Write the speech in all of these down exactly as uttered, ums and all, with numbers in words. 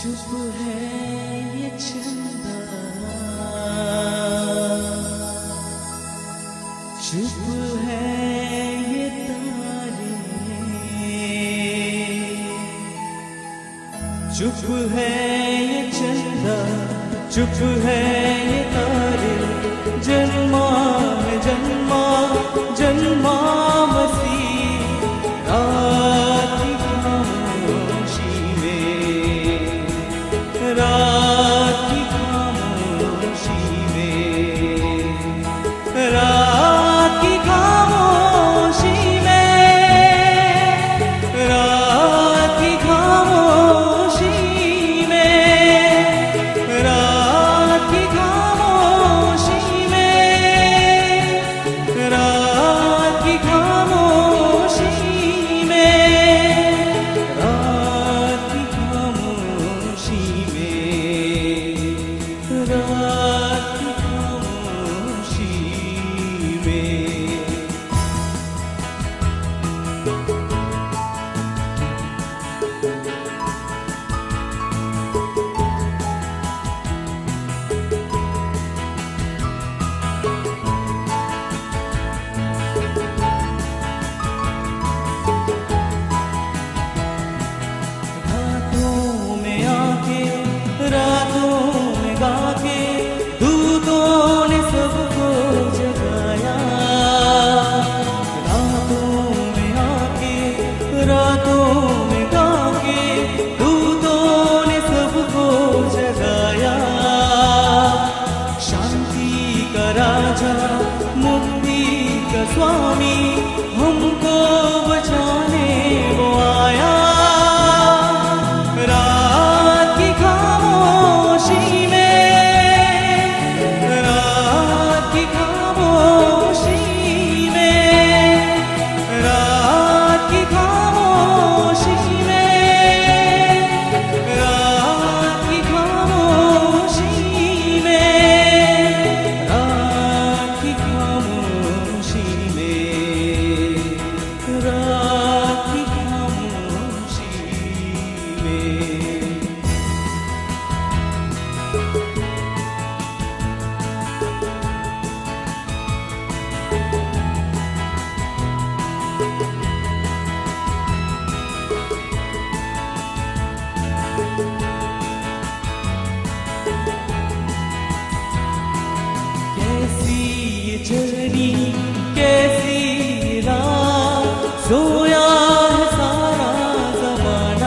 चुप है ये चंदा, चुप है ये तारे, चुप है ये चंदा, चुप है ये तारे, जन्मा है जन्मा जन्मा मसीह रात की खामोशी में, रात की खामोशी में, रात की खामोशी में, रात की खामोशी में, रात की खामोशी में, रात की खामोशी में, रात की खामोशी में, रात की खामोशी में। रातों में आके, रातों में गाके, दूतों ने सबको जगाया। रातों में आके, रातों में गाके, दूतों ने सबको जगाया। शांति का राजा, मुक्ति का स्वामी, हमको बचाने वो आया। रात की खामोशी में, रात की खामोशी में, रात की खामोशी में, रात की खामोशी में, रात की खामोशी में, रात की खामोशी में। कैसी ये जर्नी, कैसी रात, सोया है सारा ज़माना।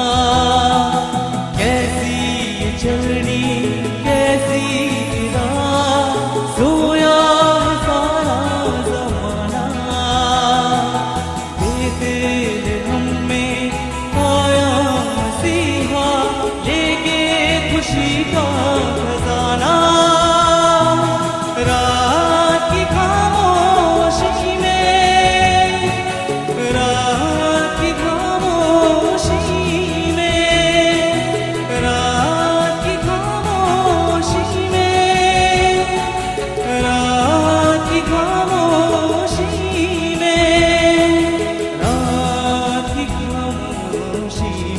कैसी ये जर्नी, कैसी रात, सोया है सारा ज़माना। देते हैं हमें आया मसीहा, लेके खुशी का खजाना। रात की खामोशी में, रात की खामोशी में, रात की खामोशी में, रात की खामोशी में, रात की खामोशी